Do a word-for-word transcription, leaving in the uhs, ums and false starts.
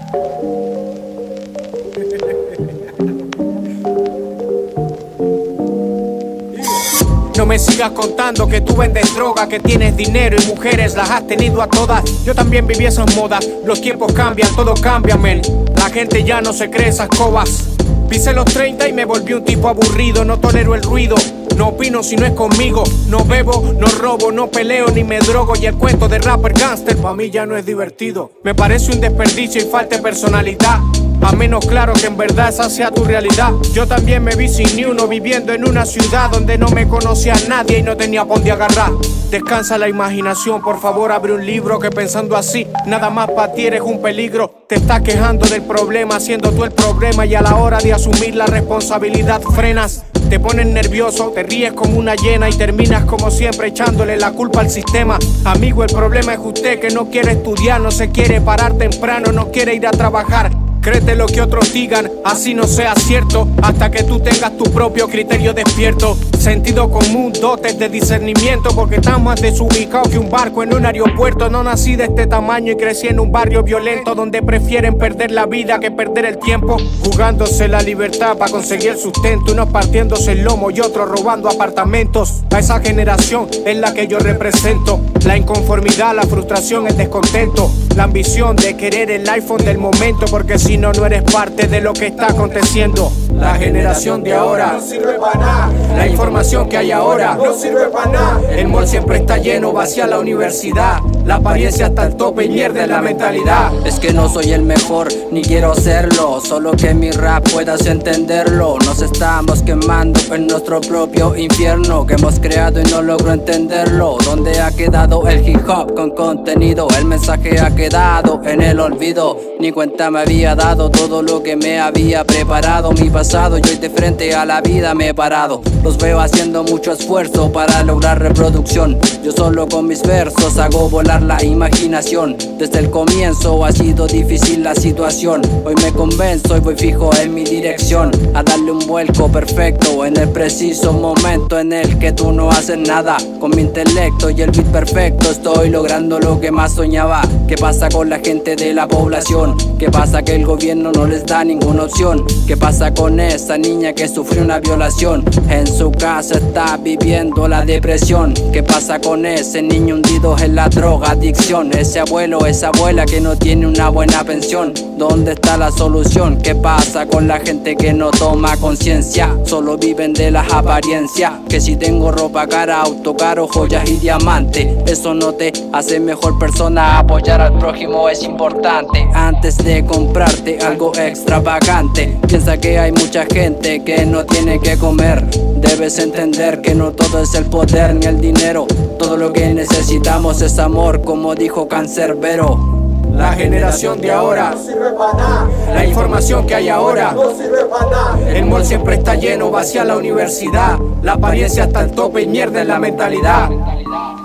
No me sigas contando que tú vendes droga, que tienes dinero y mujeres las has tenido a todas. Yo también viví esas modas, los tiempos cambian, todo cambia, men. La gente ya no se cree esas cobas. Pisé los treinta y me volví un tipo aburrido, no tolero el ruido. No opino si no es conmigo, no bebo, no robo, no peleo ni me drogo. Y el cuento de rapper gangster pa' mí ya no es divertido. Me parece un desperdicio y falta de personalidad, a menos claro que en verdad esa sea tu realidad. Yo también me vi sin ni uno, viviendo en una ciudad donde no me conocía a nadie y no tenía pa' dónde agarrar. Descansa la imaginación, por favor abre un libro, que pensando así nada más pa' ti eres un peligro. Te estás quejando del problema, siendo tú el problema, y a la hora de asumir la responsabilidad frenas. Te pones nervioso, te ríes como una hiena y terminas como siempre echándole la culpa al sistema. Amigo, el problema es usted que no quiere estudiar, no se quiere parar temprano, no quiere ir a trabajar. Créete lo que otros digan, así no sea cierto, hasta que tú tengas tu propio criterio despierto. Sentido común, dotes de discernimiento, porque estás más desubicado que un barco en un aeropuerto. No nací de este tamaño y crecí en un barrio violento, donde prefieren perder la vida que perder el tiempo, jugándose la libertad para conseguir el sustento, unos partiéndose el lomo y otros robando apartamentos. A esa generación es la que yo represento, la inconformidad, la frustración, el descontento, la ambición de querer el iPhone del momento, porque si no, no eres parte de lo que está aconteciendo. La generación de ahora no sirve para nada. La información que hay ahora no sirve para nada. El mall siempre está lleno, vacía la universidad. La apariencia está al tope y mierda en la mentalidad. Es que no soy el mejor, ni quiero serlo, solo que mi rap puedas entenderlo. Nos estamos quemando en nuestro propio infierno que hemos creado y no logro entenderlo. ¿Dónde ha quedado el hip hop con contenido? El mensaje ha quedado en el olvido. Ni cuenta me había dado todo lo que me había preparado. Mi pasado, yo hoy de frente a la vida me he parado. Los veo haciendo mucho esfuerzo para lograr reproducción. Yo solo con mis versos hago volar la imaginación. Desde el comienzo ha sido difícil la situación. Hoy me convenzo y voy fijo en mi dirección, a darle un vuelco perfecto en el preciso momento en el que tú no haces nada. Con mi intelecto y el beat perfecto estoy logrando lo que más soñaba. ¿Qué pasa con la gente de la población? ¿Qué pasa que el gobierno no les da ninguna opción? ¿Qué pasa con esa niña que sufrió una violación? En su casa está viviendo la depresión. ¿Qué pasa con ese niño hundido en la droga adicción? Ese abuelo, esa abuela que no tiene una buena pensión. ¿Dónde está la solución? ¿Qué pasa con la gente que no toma conciencia? Solo viven de las apariencias. Que si tengo ropa cara, auto caro, joyas y diamantes, eso no te hace mejor persona. Apoyar al prójimo es importante antes de comprarte algo extravagante. Piensa que hay mucha gente que no tiene que comer. Debes entender que no todo es el poder ni el dinero. Todo lo que necesitamos es amor, como dijo Cancerbero. La generación de ahora No sirve para nada. La información que hay ahora No sirve para nada. El mall siempre está lleno, vacía la universidad. La apariencia está al tope y mierda en la mentalidad.